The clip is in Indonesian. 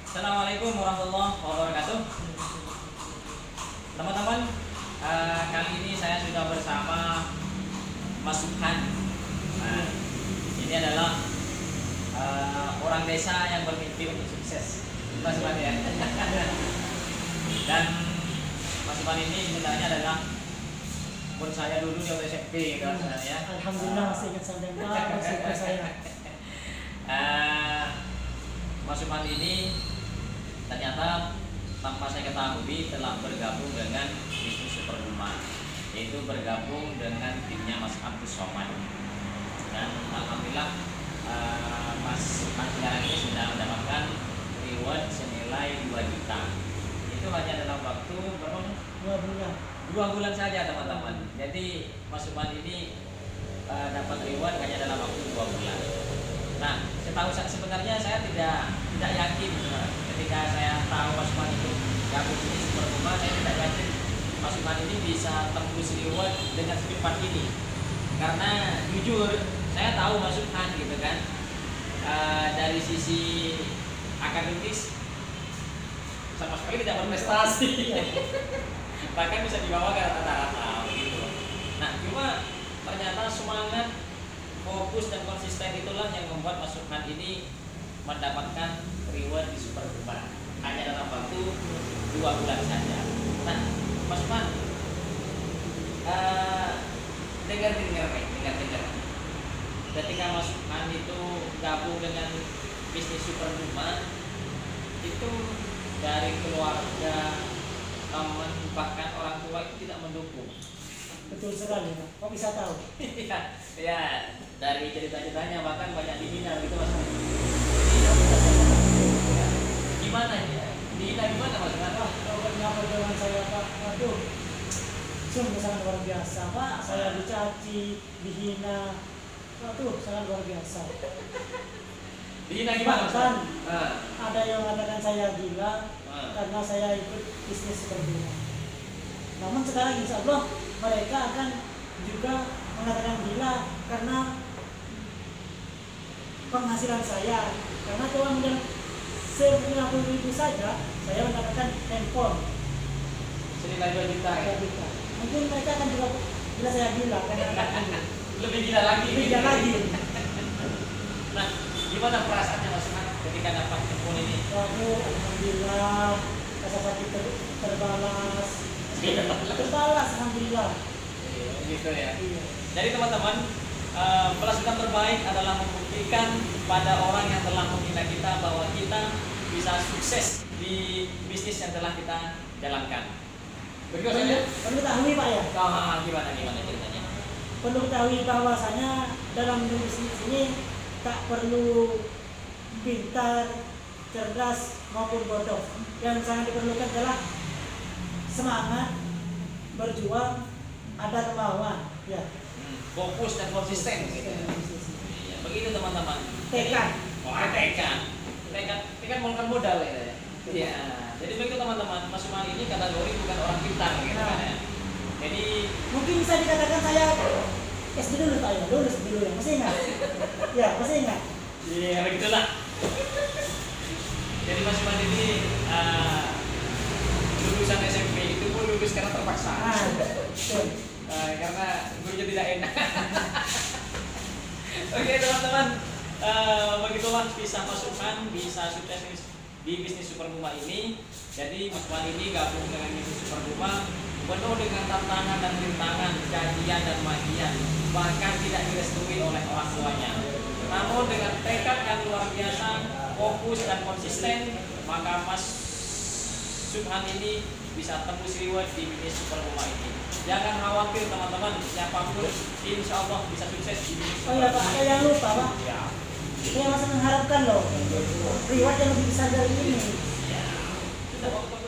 Assalamualaikum warahmatullahi wabarakatuh. Teman-teman, kali ini saya sudah bersama Mas Subhan. Nah, ini adalah orang desa yang bermimpi untuk sukses. Mas Subhan ya. Dan Mas Subhan ini sebenarnya adalah murid saya dulu di SMP gitu sebenarnya. Alhamdulillah masih ingat sampai masih saya. Mas Subhan ini ternyata tanpa saya ketahui telah bergabung dengan bisnis Superhuma, yaitu bergabung dengan timnya Mas Abdus Somad. Dan alhamdulillah Mas sekarang ini sudah mendapatkan reward senilai 2 juta. Itu hanya dalam waktu berapa? 2 bulan. 2 bulan saja teman-teman. Jadi Mas Subhan ini dapat reward hanya dalam waktu 2 bulan. Nah, setahu saya sebenarnya saya tidak yakin ketika saya tahu Mas Subhan itu gabung di Superhuma, saya tidak yakin Mas Subhan ini bisa tembus reward dengan secepat ini. Karena jujur saya tahu Mas Subhan gitu kan, dari sisi akademis sama sekali tidak berprestasi. Bahkan bisa dibawa ke rata-rata gitu. Nah, cuma ternyata semangat, fokus dan konsisten itulah yang membuat Mas Subhan ini mendapatkan reward di Superhuma hanya dalam waktu 2 bulan saja. Nah, Mas Subhan, dengar. Ketika Mas Subhan itu gabung dengan bisnis Superhuma, itu dari keluarga, teman, bahkan orang tua itu tidak mendukung. Betul sekali, Pak. Kok bisa tahu? ya, dari cerita-ceritanya bahkan banyak dihina gitu Mas. Gimana ya? Dihina gimana Mas? Kalau kenapa dengan saya, Pak? Aduh, sungguh sangat luar biasa, Pak. Saya dicaci, dihina. Waduh, sangat luar biasa. Dihina gimana Mas? Bahkan ada yang mengatakan saya gila karena saya ikut bisnis Superhuma. Namun sekarang insya Allah mereka akan juga mengatakan gila karena penghasilan saya. Karena cuma modal 50.000 saja, saya mendapatkan handphone Senilai 2 juta ya? 2 juta. Mungkin mereka akan juga bila saya gila karena Lebih gila lagi. lebih gila lagi. Nah, gimana perasaannya Mas Subhan ketika dapat handphone ini? Waduh, alhamdulillah rasa sakit terbalas. Terbalas, alhamdulillah. Gitu ya. Iya. Jadi teman-teman, pelajaran terbaik adalah membuktikan pada orang yang telah menghina kita bahwa kita bisa sukses di bisnis yang telah kita jalankan. Begitu saja. Perlu ketahui Pak ya. Gimana ceritanya? Perlu ketahui bahwasanya dalam bisnis ini tak perlu pintar, cerdas maupun bodoh. Yang sangat diperlukan adalah semangat, berjuang, ada kemauan. Ya. Fokus dan konsisten gitu. Iya, begitu teman-teman. Tekad. Tekad menggunakan modal ya. Iya. Jadi begitu teman-teman. Mas Subhan ini kategori bukan orang pintar gitu kan ya. Jadi Mungkin bisa dikatakan saya SD dulu Pak ya, lulus dulu ya. Masih ingat? Ya, masih ingat. iya begitulah. Jadi Mas Subhan ini lulusan SMP itu pun lulus karena terpaksa. Betul. Karena gurunya tidak enak. Oke teman-teman, begitulah kisah Mas Subhan bisa sukses di bisnis Superhuma ini. Jadi Mas Subhan ini gabung dengan bisnis Superhuma penuh dengan tantangan dan rintangan, cacian dan magian, bahkan tidak direstui oleh orang tuanya. Namun dengan tekad yang luar biasa, fokus dan konsisten, maka Mas Subhan ini bisa tembus reward di bisnis Superhuma ini. Jangan khawatir teman-teman, siapapun insya Allah bisa sukses di bisnis Oh ya Pak, saya yang lupa Pak. Ya. Saya masih mengharapkan loh reward yang lebih besar dari ini. Ya. Sudah